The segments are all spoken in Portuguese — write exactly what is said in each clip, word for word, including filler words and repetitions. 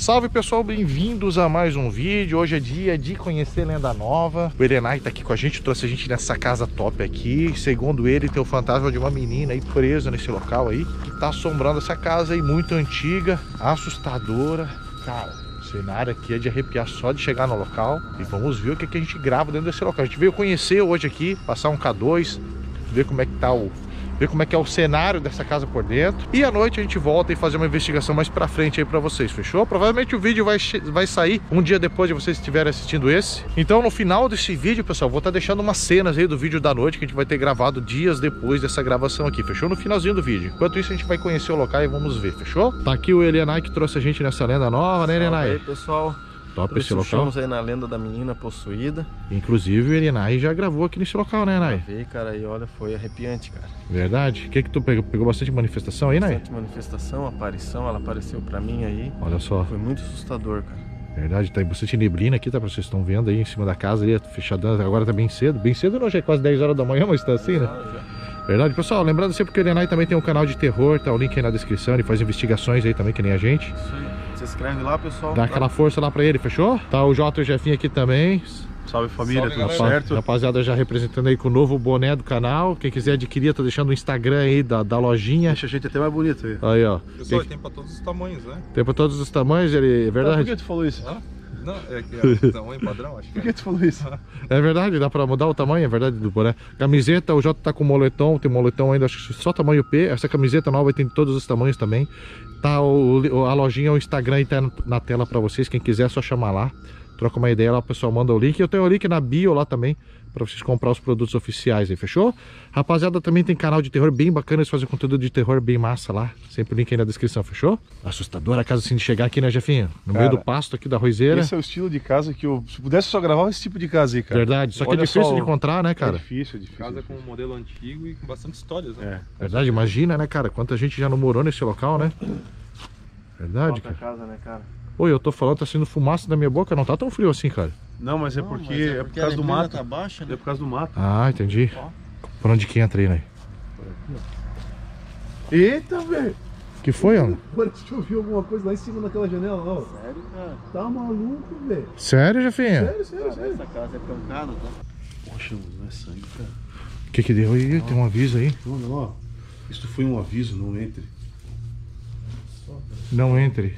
Salve pessoal, bem-vindos a mais um vídeo. Hoje é dia de conhecer Lenda Nova. O Erenai tá aqui com a gente, trouxe a gente nessa casa top aqui. Segundo ele, tem o fantasma de uma menina aí presa nesse local aí, que tá assombrando essa casa aí, muito antiga, assustadora. Cara, o cenário aqui é de arrepiar só de chegar no local. E vamos ver o que, que a gente grava dentro desse local. A gente veio conhecer hoje aqui, passar um K dois, ver como é que tá o... ver como é que é o cenário dessa casa por dentro. E à noite a gente volta e fazer uma investigação mais pra frente aí pra vocês, fechou? Provavelmente o vídeo vai, vai sair um dia depois de vocês estiverem assistindo esse. Então no final desse vídeo, pessoal, vou estar deixando umas cenas aí do vídeo da noite que a gente vai ter gravado dias depois dessa gravação aqui, fechou? No finalzinho do vídeo. Enquanto isso a gente vai conhecer o local e vamos ver, fechou? Tá aqui o Erenai que trouxe a gente nessa Lenda Nova, né, Erenai? E aí, pessoal? Top esse local. Estamos aí na lenda da menina possuída. Inclusive o Erenai já gravou aqui nesse local, né, Nai? Gravei, cara, e olha, foi arrepiante, cara. Verdade? O que que tu pegou? Pegou bastante manifestação aí, Nai? Bastante manifestação, aparição, ela apareceu pra mim aí. Olha só. Foi muito assustador, cara. Verdade, tá bastante neblina aqui, tá? Pra vocês estão vendo aí em cima da casa ali, fechadão. Agora tá bem cedo. Bem cedo não, já é quase dez horas da manhã, mas tá assim, né? Verdade, pessoal, lembrando sempre que o Erenai também tem um canal de terror, tá o link aí na descrição, ele faz investigações aí também, que nem a gente. Isso aí. Se inscreve lá, pessoal. Dá aquela força lá pra ele, fechou? Tá o Jota e o Jefinho aqui também. Salve família, Salve, tudo rapaz, certo? Rapaziada já representando aí com o novo boné do canal. Quem quiser adquirir, tô deixando o Instagram aí da, da lojinha. Deixa a gente até mais bonito aí. Aí, ó. Pessoal, Quem... tem pra todos os tamanhos, né? Tem pra todos os tamanhos, ele... é verdade? Por que tu falou isso? Ah? Não, é que é o tamanho padrão, acho que Por que tu falou isso? É verdade, dá pra mudar o tamanho, é verdade, do boné. Camiseta, o Jota tá com moletom, tem moletom ainda, acho que só tamanho P. Essa camiseta nova tem todos os tamanhos também. Tá o, a lojinha, o Instagram aí tá na tela pra vocês, quem quiser é só chamar lá. Troca uma ideia lá, o pessoal manda o link. Eu tenho o link na bio lá também, pra vocês comprar os produtos oficiais aí, fechou? Rapaziada, também tem canal de terror bem bacana, eles fazem conteúdo de terror bem massa lá. Sempre o link aí na descrição, fechou? Assustadora a casa assim de chegar aqui, né, Jefinho? No Cara, meio do pasto aqui da roiseira. Esse é o estilo de casa que eu, se pudesse só gravar esse tipo de casa aí, cara. Verdade, só que Olha é difícil só, de encontrar, né, cara? É difícil, é difícil. casa com um modelo antigo e com bastante histórias, né? É. Verdade, imagina, né, cara? Quanta gente já não morou nesse local, né? Verdade, Outra cara. casa, né, cara? Oi, eu tô falando, tá saindo fumaça da minha boca, não tá tão frio assim, cara. Não, mas é Não, porque mas é, por porque causa a do neblina mato. tá baixa, né? É por causa do mato. Ah, entendi. Ó. Por onde que entra aí, né? Eita, velho! Que foi, ó? Parece que eu vi alguma coisa lá em cima daquela janela, ó. Sério, cara? Tá maluco, velho. Sério, Jefinha? Sério, sério, Cara, sério. essa casa é pancada, tá? Poxa, não é sangue, cara. O que que deu aí? Tem um aviso aí. Não, não, ó. Isso foi um aviso, não entre. Não entre.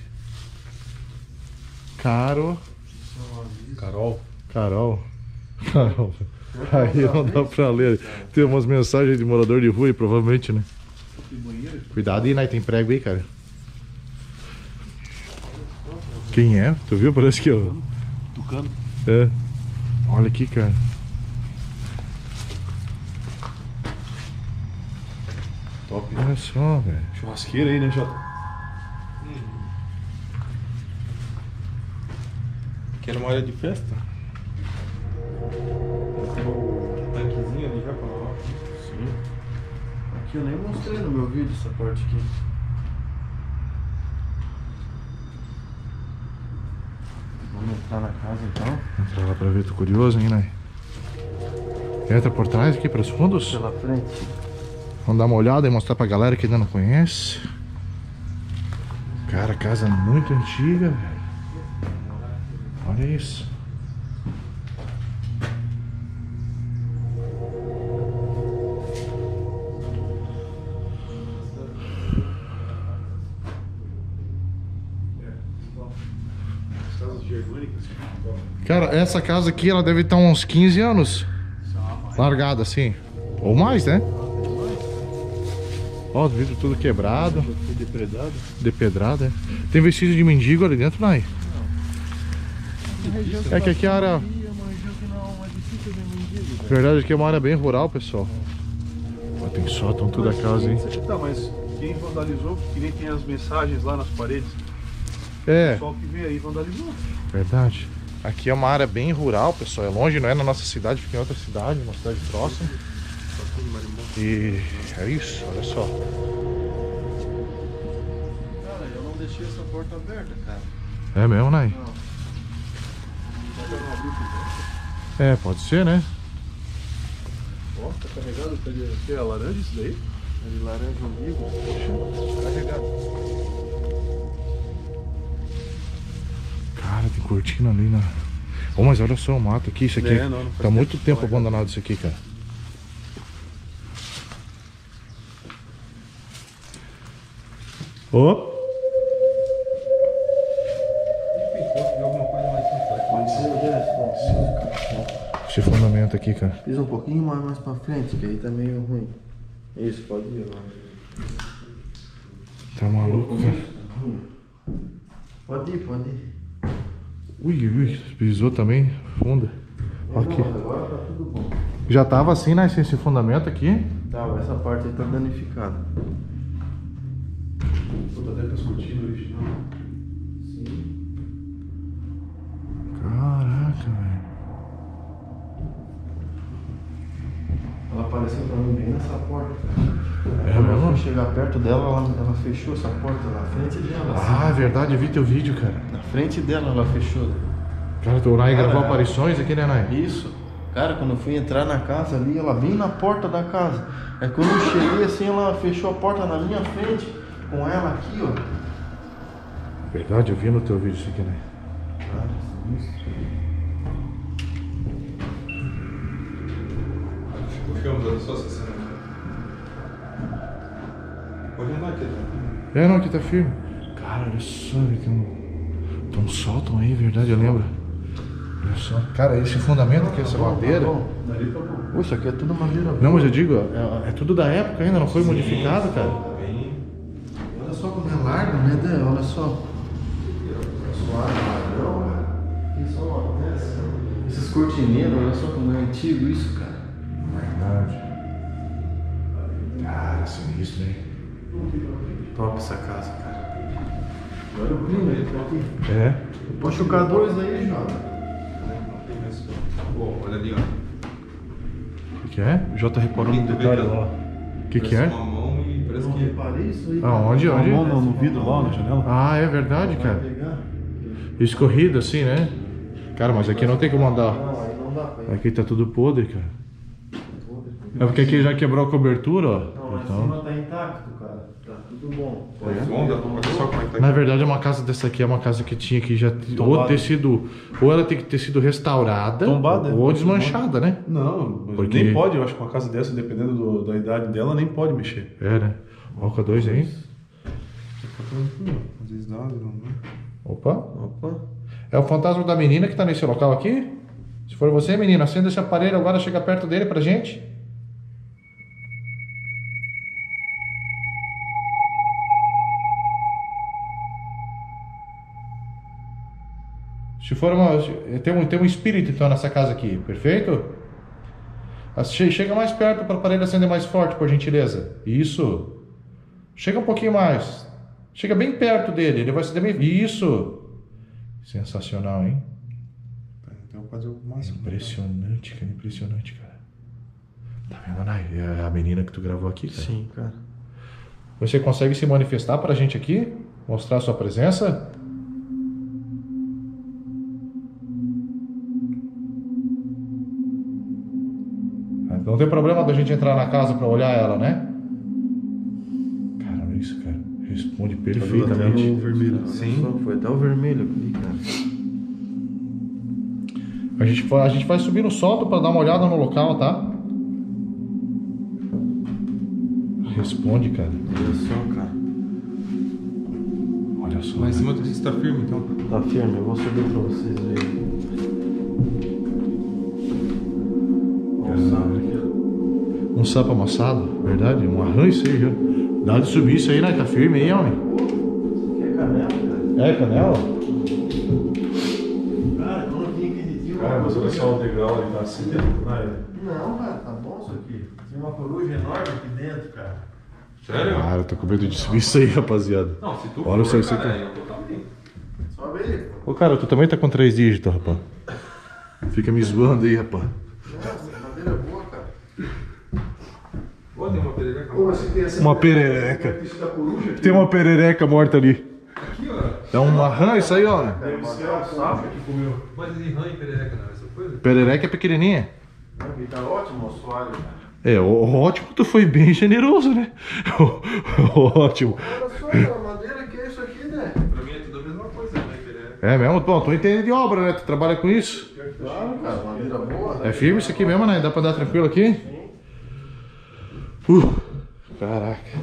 Caro. Carol. Carol. Carol. Aí não dá pra ler. Tem umas mensagens de morador de rua aí, provavelmente, né? Cuidado aí, né? Tem prego aí, cara. Quem é? Tu viu? Parece que eu... Tucano. É. Olha aqui, cara. Top. Olha só, velho. Churrasqueira aí, né, Jota? Que era uma área de festa. Tem o tanquezinho ali já pra lavar. Sim. Aqui eu nem mostrei no meu vídeo essa parte aqui. Vamos entrar na casa então. Entra lá pra ver, tô curioso, hein, né? Entra por trás aqui, pelos fundos. Pela frente. Vamos dar uma olhada e mostrar pra galera que ainda não conhece. Cara, casa muito antiga, velho. Olha isso. Cara, essa casa aqui, ela deve estar uns quinze anos largada assim. Ou mais, né? Ó, o vidro tudo quebrado. Depredado. Depedrado, é. Tem vestígio de mendigo ali dentro, Nai? É que aqui a área... verdade, aqui é uma área bem rural, pessoal. Ó, tem sótão tudo a casa, hein? Tá, mas quem vandalizou, que nem tem as mensagens lá nas paredes. O É, pessoal que veio aí vandalizou. verdade. Aqui é uma área bem rural, pessoal. É longe, não é na nossa cidade, fica em outra cidade, uma cidade próxima. E é isso, olha só. Cara, eu não deixei essa porta aberta, cara. É mesmo, Nai? Não. É, pode ser, né? Ó, tá carregado, tá de... que é laranja isso daí? É de laranja umbigo. Poxa, carregado. tem cortina ali na... Oh, mas olha só o mato aqui, isso aqui. É, não, não faz tá muito tempo, tempo não, abandonado isso aqui, cara. Ó. Oh. Esse fundamento aqui, cara. Fiz um pouquinho mais, mais pra frente, que aí tá meio ruim. Isso, pode ir, ó. Tá maluco, cara? Pode ir, pode ir. Ui, ui, pisou também, funda. Aqui. Não, agora tá tudo bom. Já tava assim, né, esse fundamento aqui. Tá, essa parte aí tá danificada. Puta, até com as cortinas original. Sim. Caraca, velho. Ela apareceu pra mim bem nessa porta. É Quando eu mesmo? fui chegar perto dela, ela, ela fechou essa porta na frente dela. Ah, é verdade, eu vi teu vídeo, cara. Na frente dela ela fechou. Cara, o Nai Cara, gravou é. aparições aqui, né, Nai? Isso. Cara, quando eu fui entrar na casa ali, ela bem na porta da casa. Aí quando eu cheguei assim, ela fechou a porta na minha frente, com ela aqui, ó. Verdade, eu vi no teu vídeo isso aqui, né? Cara, isso. Puxamos, olha só essa cena. Pode andar aqui, né? É, não, aqui tá firme. Cara, olha só, tem um... Tem um sótão aí, verdade, eu lembro. Olha só. Cara, esse fundamento aqui, essa madeira... Dali tá bom. Pô, isso aqui é tudo madeira. Não, mas eu digo, é, é tudo da época ainda, não foi modificado, cara. Bem... Olha só como é largo, né, Dé? Olha só. Suave, ladrão, cara. Isso, ó, né? Esses cortineiros, olha só como é antigo isso, cara. Verdade. Cara, sinistro, hein? Top essa casa, cara. Olha o clima aí, tá aqui. É. Pode chocar dois aí, Jota. Pô, olha ali, ó. O que, que é? O Jota reparou no detalhe lá. O que, que Parece é? uma mão e parece Não que... reparei isso aí. Aonde? Uma Onde? mão no, no vidro lá, na janela. Ah, é verdade, Vai cara. pegar? Escorrido assim, né? Cara, mas aqui não tem como andar. Não, aí não dá pra ir. Aqui tá tudo podre, cara. É porque aqui já quebrou a cobertura, ó. Não, lá em Então, cima tá intacto, cara. Tá tudo bom. Olha só como é que tá na aqui. verdade, uma casa dessa aqui é uma casa que tinha que já ou Tombada. ter sido, ou ela tem que ter sido restaurada, Tombada, ou é. desmanchada, né? Não, mas Porque- nem pode, eu acho que uma casa dessa, dependendo do- da idade dela, nem pode mexer. É, né? Ó, com a dois aí. Às vezes dá, não dá. Opa. Opa. É o fantasma da menina que tá nesse local aqui? Se for você, menina, acenda esse aparelho agora, chega perto dele pra gente. Se for uma... Tem um, tem um espírito então nessa casa aqui, perfeito? Che- Chega mais perto para o aparelho acender mais forte, por gentileza. Isso. Chega um pouquinho mais. Chega bem perto dele, ele vai acender bem... Isso. Sensacional, hein? Então vou fazer o máximo. Impressionante, cara, impressionante, cara. Tá vendo, Nai? É a menina que tu gravou aqui, cara? Sim, cara. Você consegue se manifestar pra gente aqui? Mostrar a sua presença? Ah, Não tem problema da gente entrar na casa pra olhar ela, né? Cara, olha isso, cara. Responde perfeitamente. O vermelho. Sim. Só foi até o vermelho ali, cara. A gente, vai- a gente vai subir no sótão pra dar uma olhada no local, tá? Responde, cara. Olha só, cara. Olha só. Lá em né? cima tu está firme, então. Tá firme, eu vou subir pra vocês verem. Olha o saco aqui, ó. Um sapo amassado, verdade? Um arranjo isso aí, já. Dá de subir isso aí, né? Tá firme aí, homem. Isso aqui é canela, cara. É, canela? Cara, quando eu vim aquele dia... Cara, mas olha só o degrau, ele tá assim dentro. Ah, é. Não, cara, tá bom isso aqui. Tem uma coruja enorme aqui dentro, cara. Sério? Cara, eu tô com medo de subir isso aí, rapaziada. Não, se tu Olha for, só isso cara, aqui. eu tô também. Sobe aí, pô. Ô, cara, tu também tá com três dígitos, rapaz. Fica me zoando aí, rapaz. Nossa, madeira é boa, cara. Ó, tem uma perereca. Pô, mas se tem essa Uma perereca. Isso da coruja aqui. Tem uma perereca morta ali. Aqui, ó. É um arranjo isso aí, ó. Deve ser o sapo que comeu. Mas de rã e perereca não é essa coisa? Perereca é pequenininha. Aqui tá ótimo o assoalho, cara. É, ó, ótimo, tu foi bem generoso, né? Ótimo. Olha só, cara, a madeira que é isso aqui, né? Pra mim é tudo a mesma coisa, né? Perereca. É mesmo? Bom, tu entende de obra, né? Tu trabalha com isso? Claro, cara, madeira boa. É firme isso aqui mesmo, né? Dá pra dar tranquilo aqui? Uh, caraca.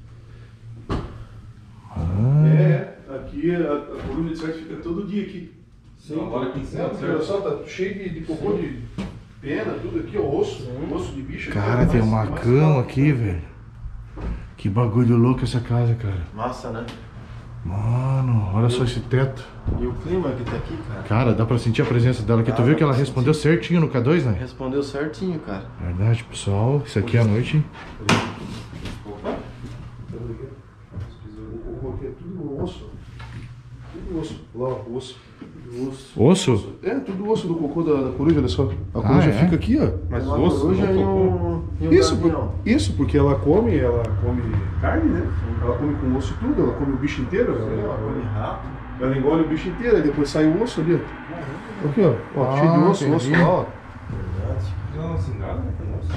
Ah. É, aqui a, a coluna de certo fica todo dia aqui. Sim, agora aqui em É, cima, porque olha certo? só, tá cheio de, de cocô de pena, tudo aqui, ó, osso, osso de bicho. aqui, Cara, mais- tem uma mais cama top. aqui, velho. Que bagulho louco essa casa, cara. Massa, né? Mano, olha só esse teto. E o clima que tá aqui, cara. Cara, dá pra sentir a presença dela aqui. Tu viu que ela respondeu certinho no K dois, né? Respondeu certinho, cara. Verdade, pessoal. Isso aqui é a noite. Opa! O cocô aqui é tudo osso. Tudo osso. Lá, ó, osso. Tudo osso. Osso? É, tudo osso do cocô da, da coruja, olha só. A coruja é? fica aqui, ó. Mas Uma osso, coruja não e cocô. um, e um Isso, gavião. por- isso, porque ela come, ela come carne, né? Ela come com osso e tudo, ela come o bicho inteiro. Ela, Come rato. ela engole o bicho inteiro, aí depois sai o osso ali, ó. Aqui, ó. Ó, Ah, cheio de osso, entendi. osso lá, ó. Verdade. Não, assim, nada, né? Nossa.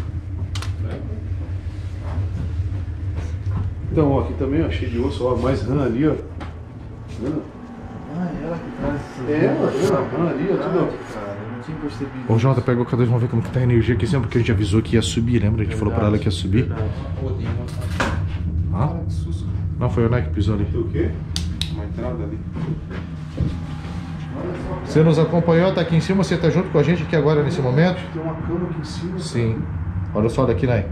Então, ó, aqui também, ó, cheio de osso, ó, mais rã ali, ó. Rã. Ah, é ela que traz essas É, ela, coisas. ela, rã ali, ó, tudo, ó. Verdade, cara, eu não tinha percebido. Ô, Jota, pega o K dois, vamos ver como que tá a energia aqui sempre, porque a gente avisou que ia subir, lembra? A gente falou pra ela que ia subir. Verdade. Pô, tem uma... Hã? Que susto. Não, foi o Né que pisou ali. O quê? Uma entrada ali. Você nos acompanhou, tá aqui em cima, você tá junto com a gente aqui agora nesse momento? Tem uma cama aqui em cima. Sim. Olha só daqui, Né?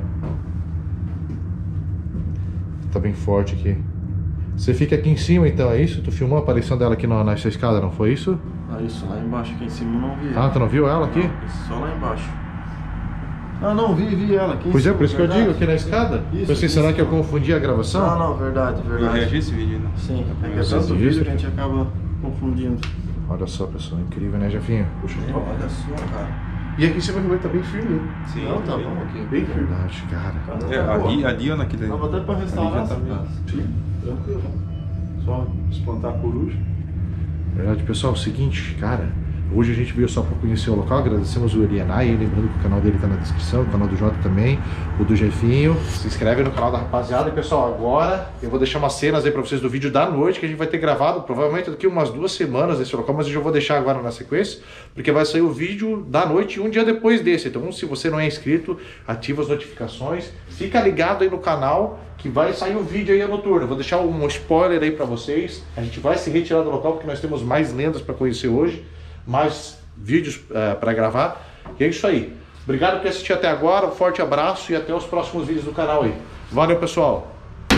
Tá bem forte aqui. Você fica aqui em cima então, é isso? Tu filmou a aparição dela aqui na, nessa escada, não foi isso? Ah, isso, lá embaixo, aqui em cima eu não vi Ah, ela. tu não viu ela aqui? Isso, só lá embaixo. Ah, não, vi, vi ela aqui em Pois é, cima, por isso que eu verdade. digo, aqui na escada. Isso, Pensei, isso. será que eu confundi a gravação? Não, não, verdade, Eu verdade. reagi esse vídeo, né? Sim, é que é Vocês tanto viram? vídeo que a gente acaba confundindo. Olha só, pessoal, incrível, né, Jefinho? Puxa, É, top. olha só, cara. E aqui em cima também tá bem firme, né? Sim. Não, tá bem. bom aqui. Bem firme. Verdade, cara. É, ali, ali ou naquele... Dava até pra restaurar Ali já essa tá meio- casa. Sim, tranquilo. Só espantar a coruja. Verdade, pessoal, é o seguinte, cara, hoje a gente veio só para conhecer o local, agradecemos o Elianai, lembrando que o canal dele tá na descrição, o canal do Jota também, o do Jefinho. Se inscreve no canal da rapaziada. E pessoal, agora eu vou deixar umas cenas aí pra vocês do vídeo da noite que a gente vai ter gravado, provavelmente daqui umas duas semanas nesse local, mas eu já vou deixar agora na sequência, porque vai sair o vídeo da noite um dia depois desse. Então, se você não é inscrito, ativa as notificações, fica ligado aí no canal que vai sair o vídeo aí noturno. Eu vou deixar um spoiler aí pra vocês. A gente vai se retirar do local porque nós temos mais lendas pra conhecer hoje, mais vídeos uh, pra gravar. E é isso aí. Obrigado por assistir até agora, um forte abraço e até os próximos vídeos do canal aí. Valeu, pessoal!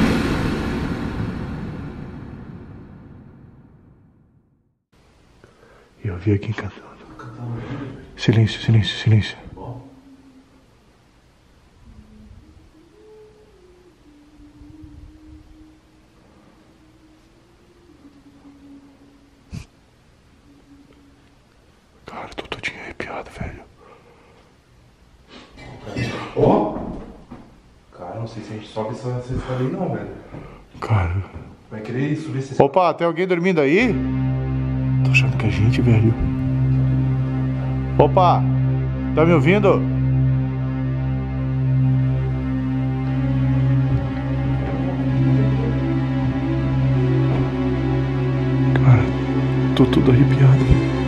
Eu vi aqui cantando. Silêncio, silêncio, silêncio. Cara, tô todinho arrepiado, velho. Ó! Cara, não sei se a gente sobe essa essa escada aí não, velho. Cara. Vai querer subir essa escada? Opa, tem alguém dormindo aí? Tô achando que é gente, velho. Opa! Tá me ouvindo? Cara, tô todo arrepiado.